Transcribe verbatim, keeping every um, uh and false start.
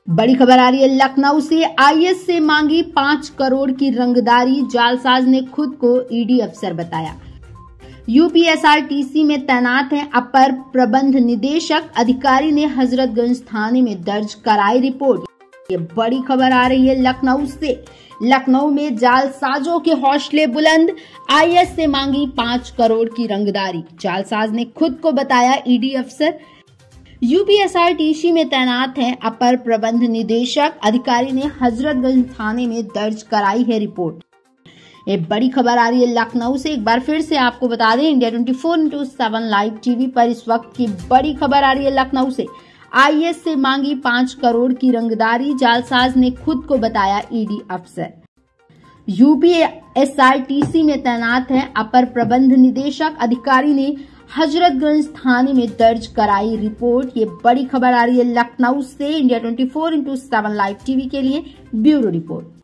बड़ी खबर आ रही है लखनऊ से। आईएएस से मांगी पांच करोड़ की रंगदारी, जालसाज ने खुद को ईडी अफसर बताया। यूपीएसआरटीसी में तैनात हैं अपर प्रबंध निदेशक, अधिकारी ने हजरतगंज थाने में दर्ज कराई रिपोर्ट। ये बड़ी खबर आ रही है लखनऊ से। लखनऊ में जालसाजों के हौसले बुलंद, आईएएस से मांगी पांच करोड़ की रंगदारी, जालसाज ने खुद को बताया ईडी अफसर। यूपीएसआरटीसी में तैनात हैं अपर प्रबंध निदेशक, अधिकारी ने हजरतगंज थाने में दर्ज कराई है रिपोर्ट। ये बड़ी खबर आ रही है लखनऊ से। एक बार फिर से आपको बता दें, India twenty four into seven live TV पर इस वक्त की बड़ी खबर आ रही है लखनऊ से। आईएएस से मांगी पांच करोड़ की रंगदारी, जालसाज ने खुद को बताया ईडी अफसर। यूपीएसआरटीसी में तैनात हैं अपर प्रबंध निदेशक, अधिकारी ने हजरतगंज थाने में दर्ज कराई रिपोर्ट। ये बड़ी खबर आ रही है लखनऊ से। India twenty four into seven live TV के लिए ब्यूरो रिपोर्ट।